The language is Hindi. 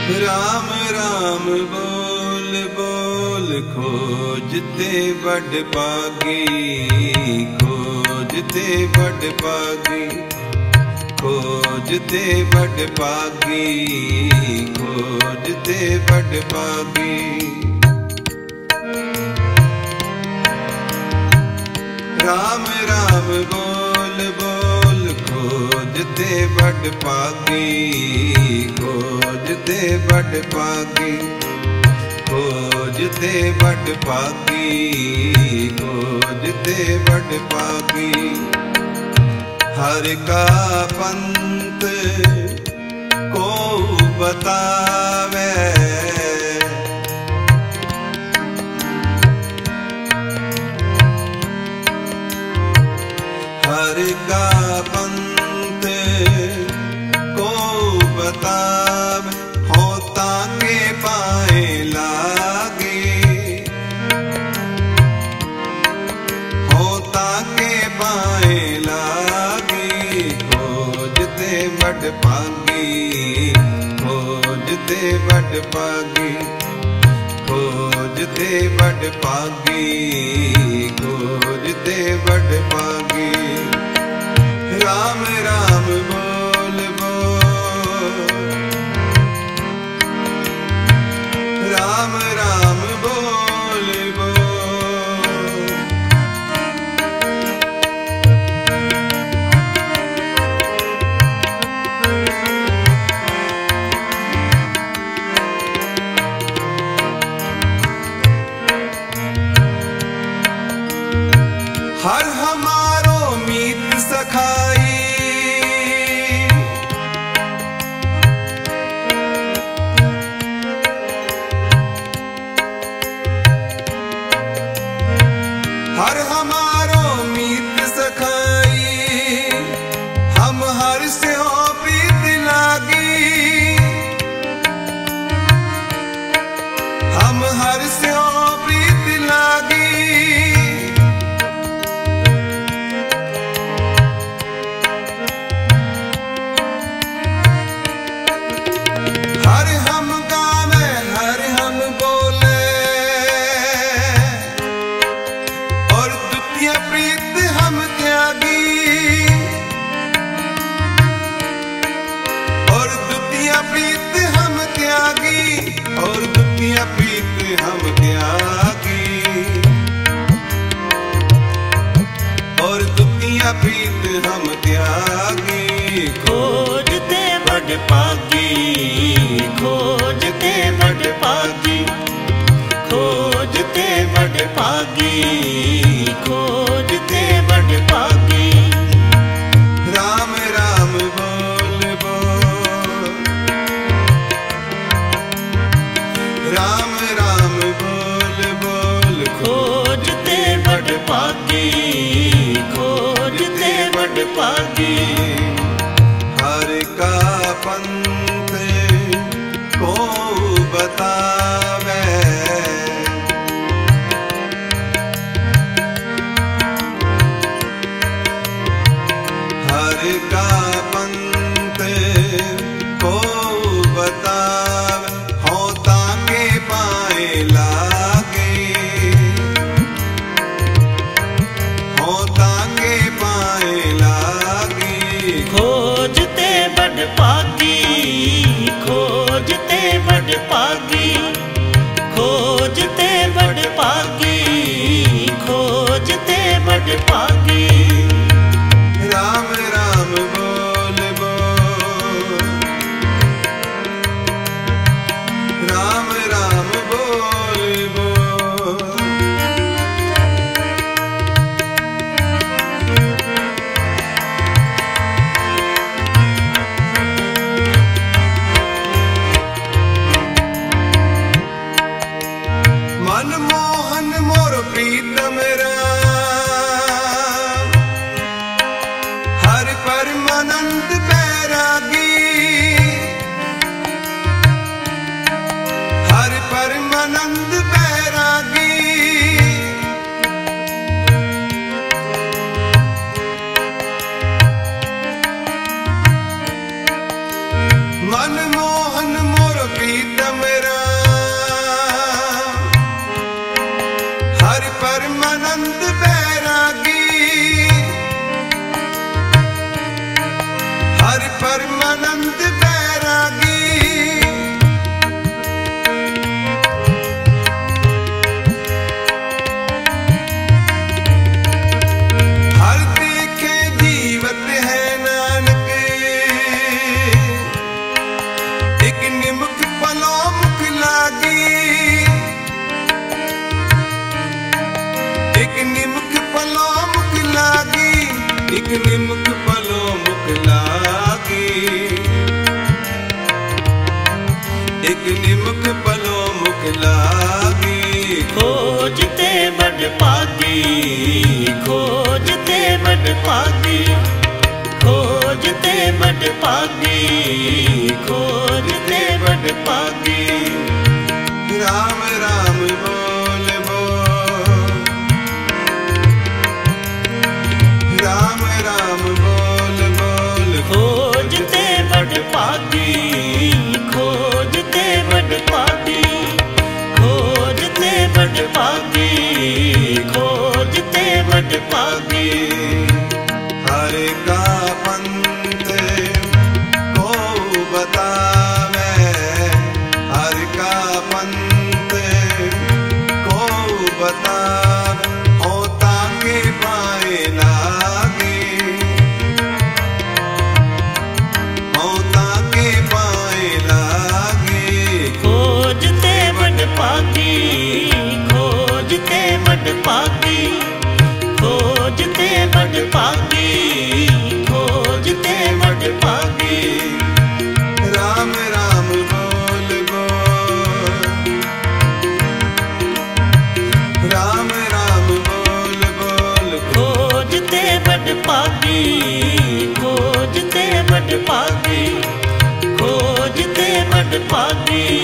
राम राम बोल बोल खोजते बड़ पागी, खोजते बड़ पागी, खोजते बड़ पागी, खोजते बड़ पागी। राम राम बोल बोल खोजते बड़ पागी, खोजते बड़ पागी, खोजते बड़ पागी, खोजते बड़ पागी। हर का पंथ को बतावे, हर का पंथ को बतावे, होता के पाए लागे, होता के पाए लागे। खोजते बड़ पागी, खोजते बड़ पागी, खोजते बड़ पागी, खोजते बड़ पागी। राम राम बोल बोल, राम राम बोल बोल। हर हमारो मीत सखाई, हर हमारो मीत सखाई, हम हर से हो प्रीत लागी, हम हर से हो प्रीत लागी। हर हम गावे, हर हम बोले, और द्वितीय प्रीत हम त्यागी, और द्वितीय प्रीत हम त्यागी, और द्वितीय प्रीत हम त्यागी, और द्वितीय प्रीत हम त्यागी। खोजते बड़ पागी, खोजते बड़ पागी, खोजते बड़ पागी, खोजते बड़ पागी। राम राम बोल बोल, राम राम बोल बोल खोजते बड़ पागी, खोजते बड़ पागी। हर का पंथ को बतावे, हर का पंथ को बतावे, होता के पाए लागे, होता के पाए लागे। खोजते बड़ पागी, खोजते बड़ पागी, खोजते बड़ पागी, खोजते बड़ पागी। राम राम बोल बोल, राम राम बोल बोल। मनमोहन मोर प्रीतम राम, एक निमक पलो मुख लागी, एक निमक पलो मुख लागी। खोजते बड़ पागी, खोजते बड़ पागी, खोजते बड़ पागी, खोजते बड़ पागी। राम राम बोल बोल, राम राम बोल बोल। खोजते बड़ पागी, खोजते बड़ पागी, खोजते बड़ पागी, खोजते बड़ पागी। हर का पंथ को बतावे, हर का पंथ को बतावे। होता के पाए लागे, होता के पाए लागे। खोजते बड़ पागी, खोजते बड़ पागी, खोजते बड़ पागी, खोजते बड़ पागी। राम राम बोल बोल, राम राम बोल बोल। खोजते बड़ पागी, खोजते बड़ पागी, खोजते बड़ पागी,